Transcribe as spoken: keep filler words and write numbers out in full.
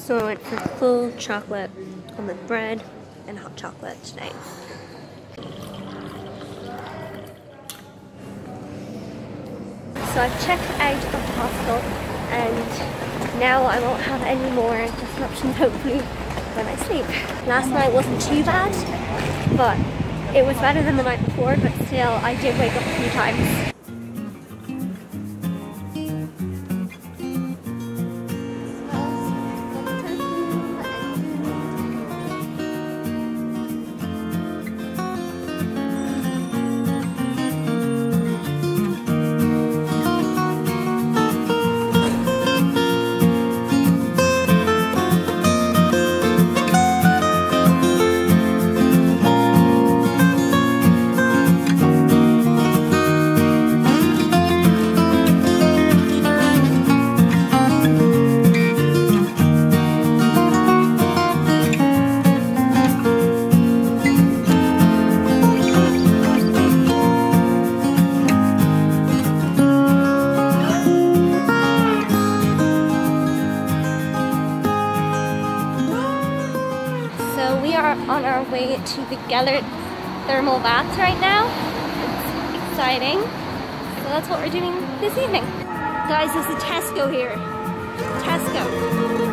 So I went for full chocolate on the bread and hot chocolate today. So I've checked out of the hostel and now I won't have any more disruptions hopefully when I sleep. Last night wasn't too bad, but it was better than the night before, but still I did wake up a few times. On our way to the Gellert thermal baths right now. It's exciting. So that's what we're doing this evening. Guys, there's a Tesco here. Tesco.